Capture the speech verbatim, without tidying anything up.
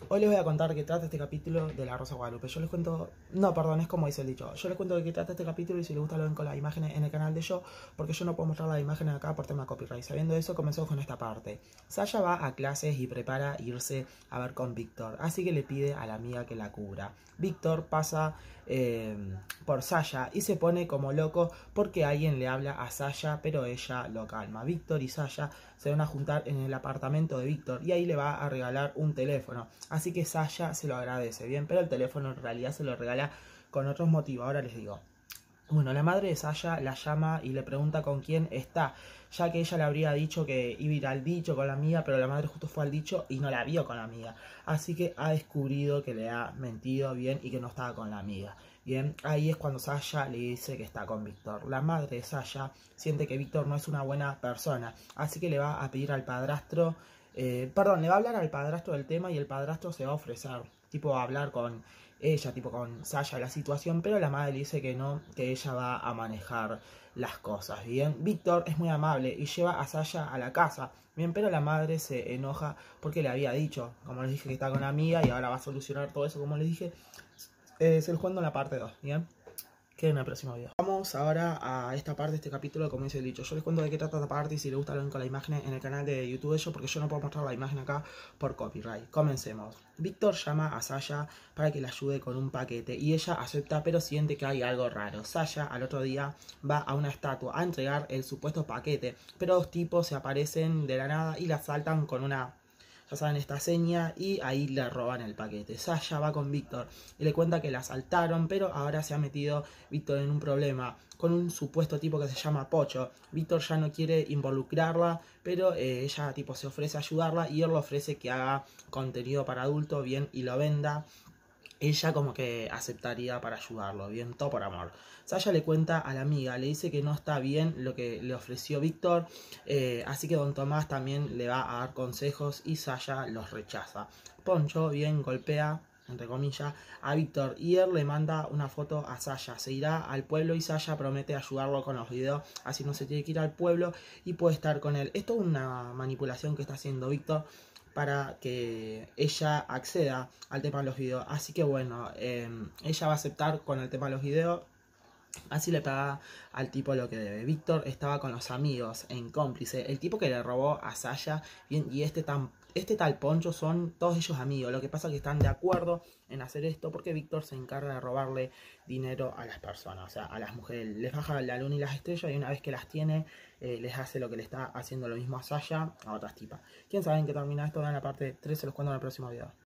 Hoy les voy a contar de qué trata este capítulo de La Rosa de Guadalupe. Yo les cuento... No, perdón, es como dice el dicho. Yo les cuento de qué trata este capítulo y si les gusta lo ven con las imágenes en el canal de yo, porque yo no puedo mostrar las imágenes acá por tema de copyright. Sabiendo eso, comenzamos con esta parte. Sasha va a clases y prepara irse a ver con Víctor, así que le pide a la amiga que la cubra. Víctor pasa eh, por Sasha y se pone como loco porque alguien le habla a Sasha, pero ella lo calma. Víctor y Sasha se van a juntar en el apartamento de Víctor y ahí le va a regalar un teléfono. Así que Sasha se lo agradece, bien, pero el teléfono en realidad se lo regala con otros motivos. Ahora les digo. Bueno, la madre de Sasha la llama y le pregunta con quién está, ya que ella le habría dicho que iba a ir al dicho con la amiga, pero la madre justo fue al dicho y no la vio con la amiga. Así que ha descubrido que le ha mentido, bien, y que no estaba con la amiga. Bien, ahí es cuando Sasha le dice que está con Víctor. La madre de Sasha siente que Víctor no es una buena persona, así que le va a pedir al padrastro, eh, perdón, le va a hablar al padrastro del tema y el padrastro se va a ofrecer, tipo a hablar con ella, tipo con Sasha, la situación, pero la madre le dice que no, que ella va a manejar las cosas, bien. Víctor es muy amable y lleva a Sasha a la casa, bien, pero la madre se enoja porque le había dicho, como les dije, que está con la amiga y ahora va a solucionar todo eso, como les dije. Eh, se los cuento en la parte dos, bien. Queda en el próximo video. Vamos ahora a esta parte de este capítulo, como dice el dicho. Yo les cuento de qué trata esta parte y si les gusta lo ven con la imagen en el canal de YouTube de ellos, porque yo no puedo mostrar la imagen acá por copyright. Comencemos. Víctor llama a Sasha para que le ayude con un paquete y ella acepta, pero siente que hay algo raro. Sasha al otro día va a una estatua a entregar el supuesto paquete, pero dos tipos se aparecen de la nada y la asaltan con una... ya saben, esta seña, y ahí le roban el paquete. Sasha va con Víctor y le cuenta que la asaltaron, pero ahora se ha metido Víctor en un problema con un supuesto tipo que se llama Pocho. Víctor ya no quiere involucrarla, pero eh, ella tipo se ofrece a ayudarla y él le ofrece que haga contenido para adultos, bien, y lo venda. Ella como que aceptaría para ayudarlo, bien, todo por amor. Sasha le cuenta a la amiga, le dice que no está bien lo que le ofreció Víctor, eh, así que don Tomás también le va a dar consejos y Sasha los rechaza. Poncho, bien, golpea, entre comillas, a Víctor y él le manda una foto a Sasha. Se irá al pueblo y Sasha promete ayudarlo con los videos, así no se tiene que ir al pueblo y puede estar con él. Esto es una manipulación que está haciendo Víctor para que ella acceda al tema de los videos. Así que bueno, eh, ella va a aceptar con el tema de los videos. Así le paga al tipo lo que debe. Víctor estaba con los amigos en cómplice. El tipo que le robó a Sasha bien, y este, tan, este tal Poncho son todos ellos amigos. Lo que pasa es que están de acuerdo en hacer esto porque Víctor se encarga de robarle dinero a las personas, o sea, a las mujeres. Les baja la luna y las estrellas y una vez que las tiene, eh, les hace lo que le está haciendo lo mismo a Sasha, a otras tipas. ¿Quién sabe en qué termina esto? En la parte tres se los cuento en el próximo video.